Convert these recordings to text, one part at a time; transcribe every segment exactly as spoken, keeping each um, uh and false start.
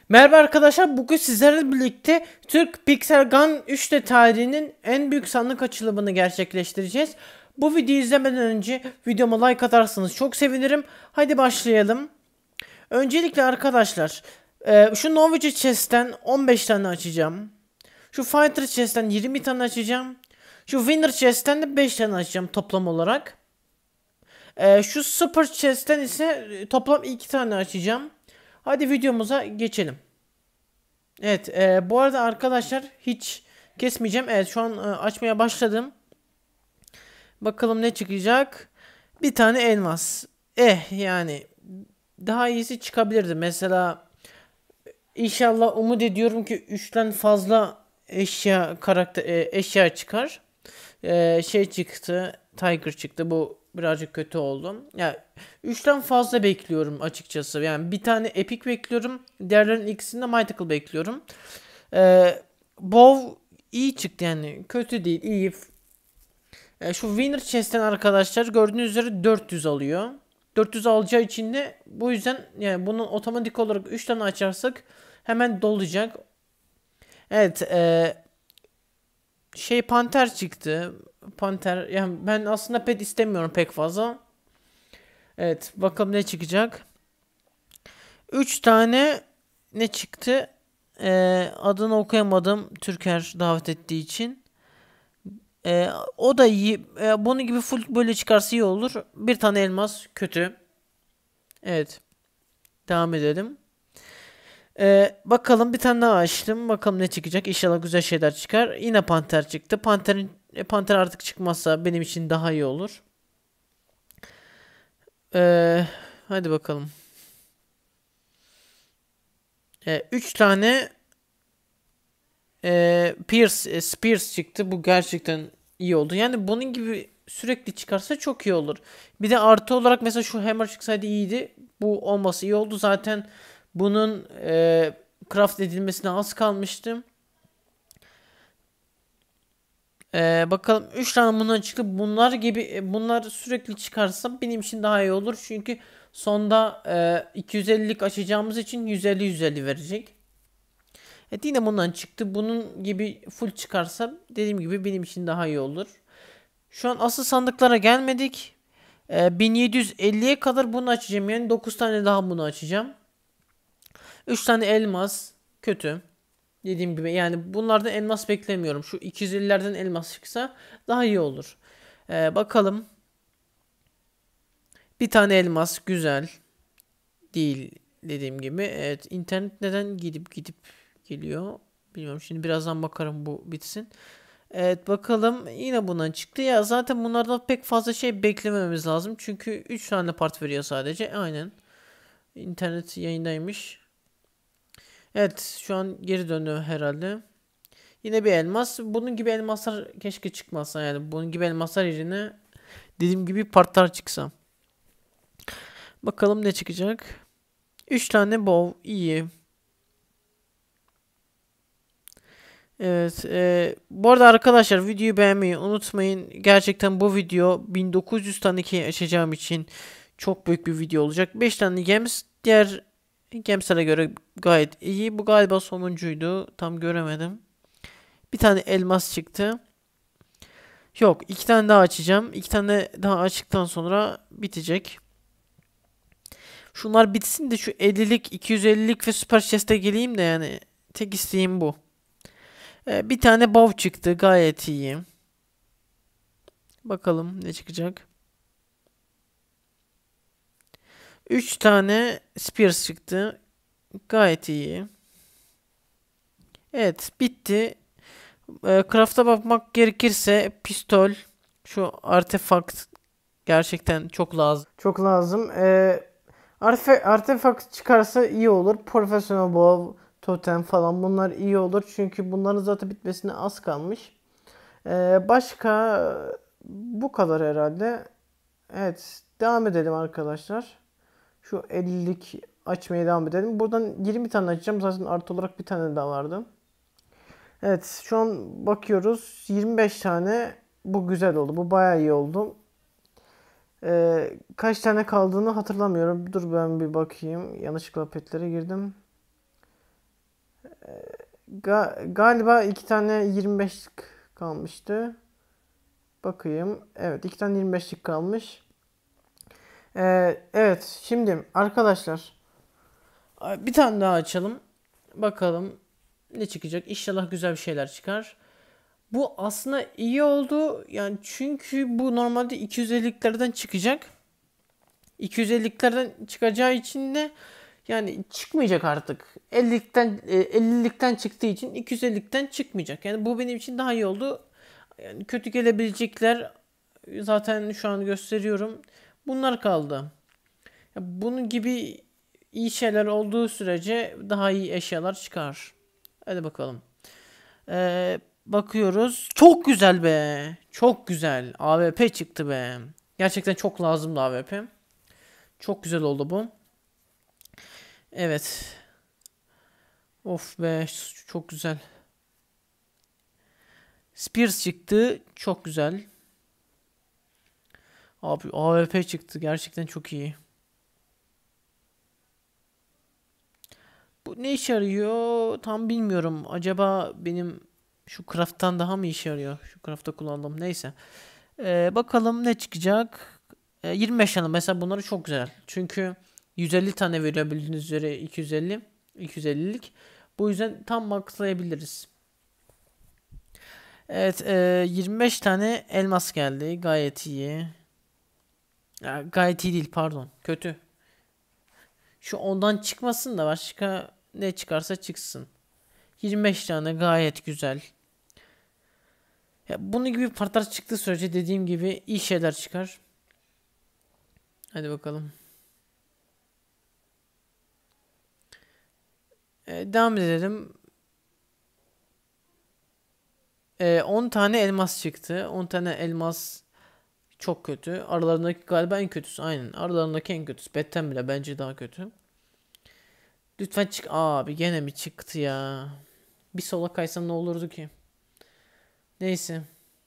Merhaba arkadaşlar, bugün sizlerle birlikte Türk Pixel Gun üç D tarihinin en büyük sandık açılımını gerçekleştireceğiz. Bu videoyu izlemeden önce videoma like atarsanız çok sevinirim. Hadi başlayalım. Öncelikle arkadaşlar, e, şu Novice Chest'ten on beş tane açacağım. Şu Fighter Chest'ten yirmi tane açacağım. Şu Winner Chest'ten de beş tane açacağım toplam olarak. E, şu Super Chest'ten ise toplam iki tane açacağım. Hadi videomuza geçelim. Evet, e, bu arada arkadaşlar hiç kesmeyeceğim. Evet, şu an e, açmaya başladım. Bakalım ne çıkacak. Bir tane elmas. Eh yani daha iyisi çıkabilirdi. Mesela inşallah umut ediyorum ki üçten fazla eşya karakter e, eşya çıkar. E, şey çıktı. Tiger çıktı. Bu birazcık kötü oldu. Ya üçten fazla bekliyorum açıkçası. Yani bir tane epic bekliyorum. Diğerlerinin ikisinde mythical bekliyorum. Ee, Bow iyi çıktı yani. Kötü değil, iyi. Ee, şu Winner Chest'ten arkadaşlar gördüğünüz üzere dört yüz alıyor. dört yüz alacağı için de bu yüzden yani bunu otomatik olarak üç tane açarsak hemen dolacak. Evet, ee, şey Panter çıktı. Panter yani ben aslında pet istemiyorum pek fazla. Evet, bakalım ne çıkacak. üç tane ne çıktı? Ee, adını okuyamadım Türker davet ettiği için. Ee, o da iyi. Ee, bunun gibi full böyle çıkarsa iyi olur. Bir tane elmas kötü. Evet. Devam edelim. Ee, bakalım bir tane daha açtım. Bakalım ne çıkacak. İnşallah güzel şeyler çıkar. Yine panter çıktı. Panterin e, panter artık çıkmazsa benim için daha iyi olur. Ee, hadi bakalım. Ee, üç tane e, Pierce, e, Spears çıktı. Bu gerçekten iyi oldu. Yani bunun gibi sürekli çıkarsa çok iyi olur. Bir de artı olarak mesela şu Hammer çıksaydı iyiydi. Bu olması iyi oldu. Zaten bunun e, craft edilmesine az kalmıştı. E, bakalım üç tane bundan çıktı. Bunlar gibi e, bunlar sürekli çıkarsa benim için daha iyi olur. Çünkü sonda e, iki yüz ellilik açacağımız için yüz elli yüz elli verecek. Evet, yine bundan çıktı. Bunun gibi full çıkarsa dediğim gibi benim için daha iyi olur. Şu an asıl sandıklara gelmedik. Ee, bin yedi yüz elliye kadar bunu açacağım. Yani dokuz tane daha bunu açacağım. üç tane elmas. Kötü. Dediğim gibi yani bunlardan elmas beklemiyorum. Şu iki yüz ellilerden elmas çıksa daha iyi olur. Ee, bakalım. Bir tane elmas güzel. Değil dediğim gibi. Evet, internet neden gidip gidip geliyor. Bilmiyorum, şimdi birazdan bakarım bu bitsin. Evet, bakalım yine bundan çıktı. Ya zaten bunlardan pek fazla şey beklememiz lazım. Çünkü üç tane part veriyor sadece. Aynen. İnternet yayındaymış. Evet, şu an geri dönüyor herhalde. Yine bir elmas. Bunun gibi elmaslar keşke çıkmasa yani. Bunun gibi elmaslar yerine dediğim gibi partlar çıksa. Bakalım ne çıkacak. üç tane bow iyi. Evet. E, bu arada arkadaşlar videoyu beğenmeyi unutmayın. Gerçekten bu video bin dokuz yüz tane key açacağım için çok büyük bir video olacak. beş tane gems. Diğer gemslere göre gayet iyi. Bu galiba sonuncuydu. Tam göremedim. Bir tane elmas çıktı. Yok, iki tane daha açacağım. İki tane daha açtıktan sonra bitecek. Şunlar bitsin de şu ellilik, iki yüz ellilik ve süper chest'e geleyim de yani tek isteğim bu. Ee, bir tane bow çıktı. Gayet iyi. Bakalım ne çıkacak. üç tane Spears çıktı. Gayet iyi. Evet, bitti. E, craft'a bakmak gerekirse pistol, şu artefakt gerçekten çok lazım. Çok lazım. E, artefe artefakt çıkarsa iyi olur. Professional bow, totem falan bunlar iyi olur. Çünkü bunların zaten bitmesine az kalmış. E, başka bu kadar herhalde. Evet, devam edelim arkadaşlar. Şu ellilik açmaya devam edelim. Buradan yirmi tane açacağım. Zaten artı olarak bir tane daha vardı. Evet, şu an bakıyoruz. yirmi beş tane. Bu güzel oldu. Bu bayağı iyi oldu. Ee, kaç tane kaldığını hatırlamıyorum. Dur ben bir bakayım. Yanlışlıkla petlere girdim. Ga galiba iki tane yirmi beşlik kalmıştı. Bakayım. Evet, iki tane yirmi beşlik kalmış. Ee, evet, şimdi arkadaşlar bir tane daha açalım. Bakalım ne çıkacak. İnşallah güzel bir şeyler çıkar. Bu aslında iyi oldu. Yani çünkü bu normalde iki yüz elliliklerden çıkacak. iki yüz elliliklerden çıkacağı için de yani çıkmayacak artık. ellilikten ellilikten çıktığı için iki yüz ellilikten çıkmayacak. Yani bu benim için daha iyi oldu. Yani kötü gelebilecekler zaten şu an gösteriyorum. Bunlar kaldı. Bunun gibi iyi şeyler olduğu sürece daha iyi eşyalar çıkar. Hadi bakalım. Ee, bakıyoruz. Çok güzel be. Çok güzel. A W P çıktı be. Gerçekten çok lazımdı A W P. Çok güzel oldu bu. Evet. Of be. Çok güzel. Spears çıktı. Çok güzel. Abi A W P çıktı. Gerçekten çok iyi. Bu ne işe yarıyor? Tam bilmiyorum. Acaba benim şu craft'tan daha mı işe yarıyor? Şu craft'ta kullandım. Neyse. Ee, bakalım ne çıkacak. Ee, yirmi beş tane. Mesela bunları çok güzel. Çünkü yüz elli tane veriyor bildiğiniz üzere iki yüz elli. iki yüz ellilik. Bu yüzden tam maxlayabiliriz. Evet. E, yirmi beş tane elmas geldi. Gayet iyi. Ya, gayet iyi değil, pardon. Kötü. Şu ondan çıkmasın da başka ne çıkarsa çıksın. yirmi beş tane gayet güzel. Ya bunun gibi partlar çıktığı sürece dediğim gibi iyi şeyler çıkar. Hadi bakalım. Ee, devam edelim. Ee, on tane elmas çıktı. on tane elmas çok kötü. Aralarındaki galiba en kötüsü. Aynen. Aralarındaki en kötüsü. Betten bile bence daha kötü. Lütfen çık. Abi gene mi çıktı ya? Bir sola kaysam ne olurdu ki? Neyse.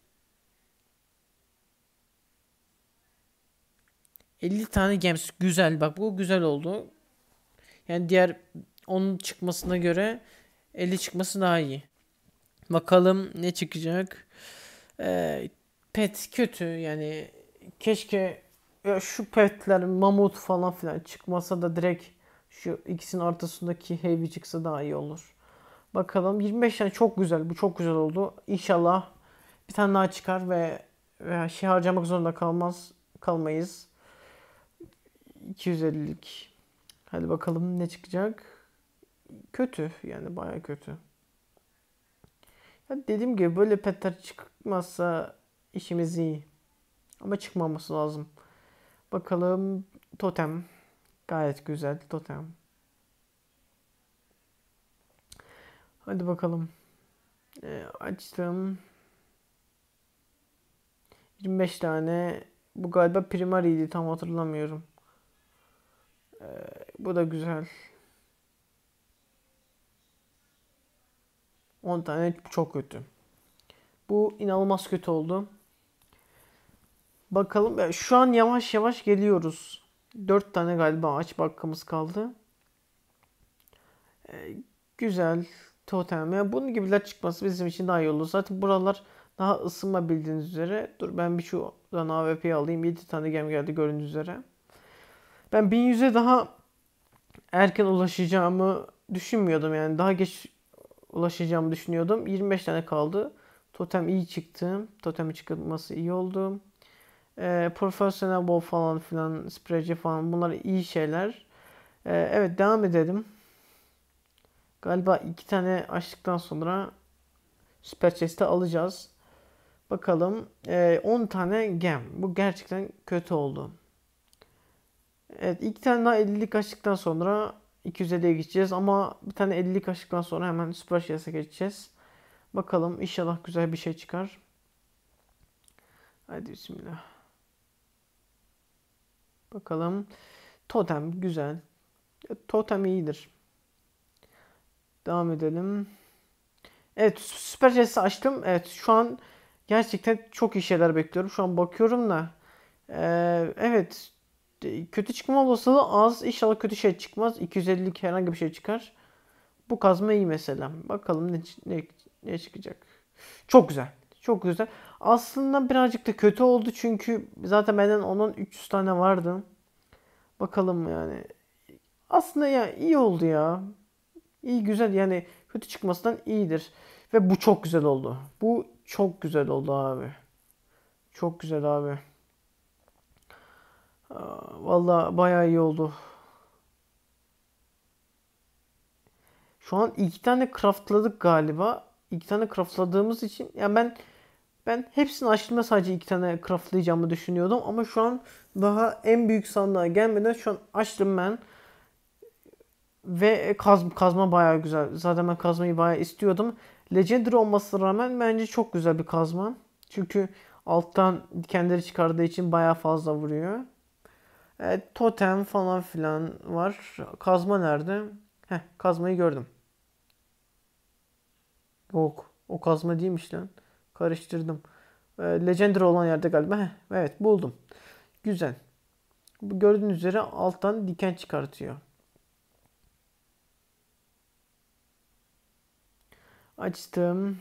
elli tane gems. Güzel. Bak bu güzel oldu. Yani diğer onun çıkmasına göre elli çıkması daha iyi. Bakalım ne çıkacak. Ee, pet kötü yani. Keşke ya şu petler mamut falan filan çıkmasa da direkt şu ikisinin ortasındaki heavy çıksa daha iyi olur. Bakalım yirmi beş tane çok güzel. Bu çok güzel oldu. İnşallah bir tane daha çıkar ve veya şey harcamak zorunda kalmaz kalmayız. iki yüz ellilik. Hadi bakalım ne çıkacak. Kötü yani baya kötü. Ya dediğim gibi böyle petler çıkmazsa işimiz iyi. Ama çıkmaması lazım. Bakalım totem. Gayet güzel totem. Hadi bakalım. Ee, açtım. yirmi beş tane. Bu galiba primariydi, tam hatırlamıyorum. Ee, bu da güzel. on tane çok kötü. Bu inanılmaz kötü oldu. Bakalım. Şu an yavaş yavaş geliyoruz. dört tane galiba aç hakkımız kaldı. Ee, güzel. Totem. Yani bunun gibiler çıkması bizim için daha iyi olur. Zaten buralar daha ısınma bildiğiniz üzere. Dur ben bir şuradan A W P'yi alayım. yedi tane gem geldi gördüğünüz üzere. Ben bin yüze daha erken ulaşacağımı düşünmüyordum. Yani daha geç ulaşacağımı düşünüyordum. yirmi beş tane kaldı. Totem iyi çıktı. Totemin çıkması iyi oldu. Ee, profesyonel bol falan filan, spreyci falan, bunlar iyi şeyler. Ee, evet devam edelim. Galiba iki tane açtıktan sonra Süper Chest'i alacağız. Bakalım. Ee, on tane gem. Bu gerçekten kötü oldu. Evet, iki tane daha ellilik açtıktan sonra iki yüz elliye geçeceğiz ama bir tane ellilik açtıktan sonra hemen Süper Chest'e geçeceğiz. Bakalım inşallah güzel bir şey çıkar. Hadi bismillah. Bakalım. Totem güzel. Totem iyidir. Devam edelim. Evet, Süper Chest'i açtım. Evet, şu an gerçekten çok iyi şeyler bekliyorum. Şu an bakıyorum da. Ee, evet. Kötü çıkma olasılığı az. İnşallah kötü şey çıkmaz. iki yüz ellilik herhangi bir şey çıkar. Bu kazma iyi mesela. Bakalım ne, ne, ne çıkacak. Çok güzel. Çok güzel. Aslında birazcık da kötü oldu çünkü zaten benden onun üç yüz tane vardı. Bakalım yani. Aslında ya iyi oldu ya. İyi güzel yani kötü çıkmasından iyidir. Ve bu çok güzel oldu. Bu çok güzel oldu abi. Çok güzel abi. Vallahi bayağı iyi oldu. Şu an iki tane craftladık galiba. İki tane craftladığımız için yani ben ben hepsini açtığımda sadece iki tane craftlayacağımı düşünüyordum ama şu an daha en büyük sandığa gelmeden şu an açtım ben. Ve kaz, kazma bayağı güzel. Zaten ben kazmayı bayağı istiyordum. Legendary olmasına rağmen bence çok güzel bir kazma. Çünkü alttan dikenleri çıkardığı için bayağı fazla vuruyor. Evet, totem falan filan var. Kazma nerede? Heh, kazmayı gördüm. Yok, o kazma değilmiş lan. Karıştırdım. Ee, Legendary olan yerde galiba. Heh, evet buldum. Güzel. Bu gördüğünüz üzere alttan diken çıkartıyor. Açtım.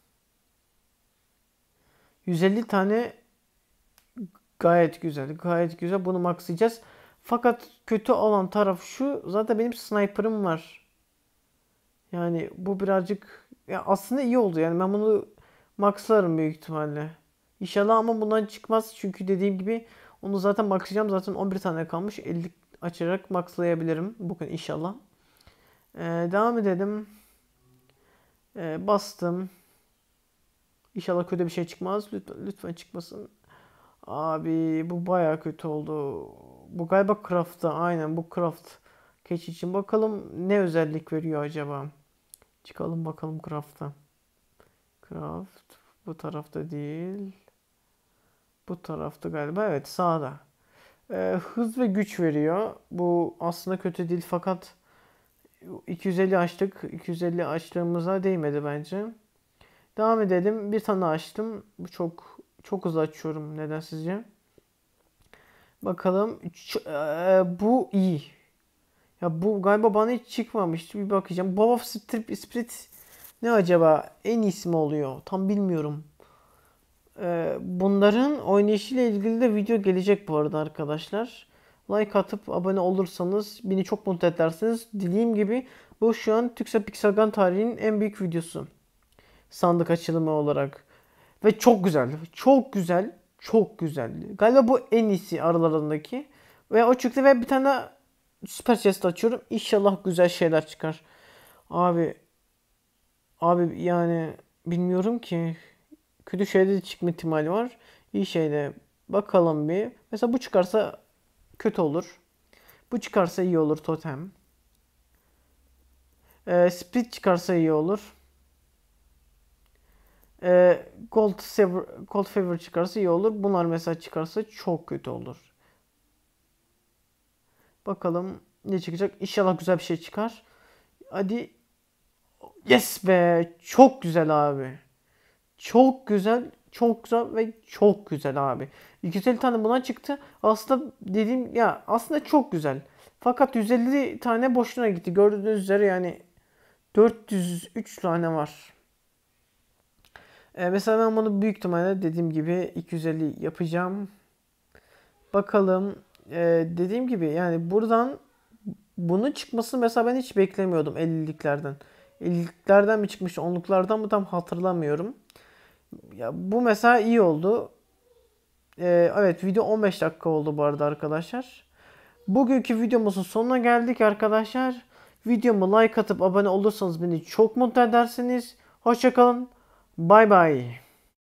yüz elli tane gayet güzel. Gayet güzel. Bunu maxlayacağız. Fakat kötü olan taraf şu. Zaten benim sniper'ım var. Yani bu birazcık ya aslında iyi oldu. Yani ben bunu maxlarım büyük ihtimalle. İnşallah ama bundan çıkmaz. Çünkü dediğim gibi onu zaten maxlayacağım. Zaten on bir tane kalmış. elli açarak maxlayabilirim. Bugün inşallah. Ee, devam edelim. Ee, bastım. İnşallah kötü bir şey çıkmaz. Lütfen, lütfen çıkmasın. Abi bu baya kötü oldu. Bu galiba craft'ta. Aynen bu craft. Keç için. Bakalım ne özellik veriyor acaba. Çıkalım bakalım craft'ta. Craft. Bu tarafta değil. Bu tarafta galiba. Evet sağda. Ee, hız ve güç veriyor. Bu aslında kötü değil fakat iki yüz elli açtık. iki yüz elli açtığımıza değmedi bence. Devam edelim. Bir tane açtım. Bu çok çok hızlı açıyorum. Neden sizce? Bakalım. Ç- e, bu iyi. Ya bu galiba bana hiç çıkmamıştı. Bir bakacağım. Boba Strip Spirit ne acaba? En iyisi mi oluyor? Tam bilmiyorum. Ee, bunların oynayışıyla ilgili de video gelecek bu arada arkadaşlar. Like atıp abone olursanız beni çok mutlu edersiniz. Dediğim gibi bu şu an Türksel Pixelgun tarihinin en büyük videosu. Sandık açılımı olarak. Ve çok güzel. Çok güzel. Çok güzel. Galiba bu en iyisi aralarındaki. Ve o çıktı ve bir tane süper chest açıyorum. İnşallah güzel şeyler çıkar. Abi abi yani bilmiyorum ki. Kötü şeyde de çıkma ihtimali var. İyi şeyde bakalım bir. Mesela bu çıkarsa kötü olur. Bu çıkarsa iyi olur totem. Ee, split çıkarsa iyi olur. Ee, Gold Favor, Gold Favor çıkarsa iyi olur. Bunlar mesela çıkarsa çok kötü olur. Bakalım ne çıkacak. İnşallah güzel bir şey çıkar. Hadi. Yes be. Çok güzel abi. Çok güzel. Çok güzel ve çok güzel abi. iki yüz elli tane buna çıktı. Aslında dediğim ya aslında çok güzel. Fakat yüz elli tane boşuna gitti. Gördüğünüz üzere yani dört yüz üç tane var. Ee, mesela ben bunu büyük ihtimalle dediğim gibi iki yüz elli yapacağım. Bakalım. Ee, dediğim gibi yani buradan bunun çıkmasını mesela ben hiç beklemiyordum elliliklerden. elliliklerden mi çıkmış, onluklardan mı tam hatırlamıyorum. Ya bu mesela iyi oldu. Ee, evet video on beş dakika oldu bu arada arkadaşlar. Bugünkü videomuzun sonuna geldik arkadaşlar. Videomu like atıp abone olursanız beni çok mutlu edersiniz. Hoşçakalın. Bay bay.